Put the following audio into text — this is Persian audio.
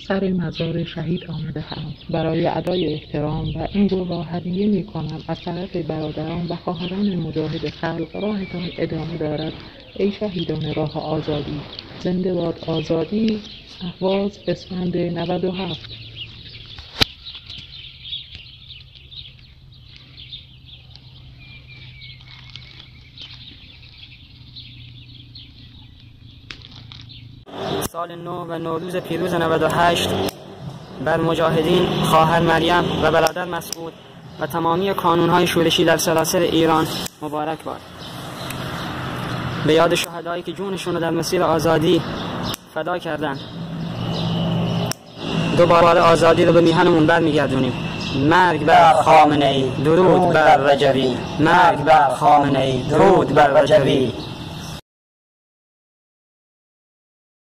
سر مزار شهید آمده‌ام. برای ادای احترام و این قول را هدیه می‌کنم از طرف برادران و خواهران مجاهد خلق. راهتان ادامه دارد ای شهیدان راه آزادی. زنده باد آزادی. اهواز اسفند 97. سال نو و نوروز پیروز 98 بر مجاهدین، خواهر مریم و برادر مسعود و تمامی کانونهای شورشی در سراسر ایران مبارک باد. به یاد شهدایی که جونشون رو در مسیر آزادی فدا کردن. دوباره آزادی رو به میهنمون برمیگردونیم. مرگ بر خامنه‌ای، درود بر رجوی. مرگ بر خامنه‌ای، درود بر رجوی.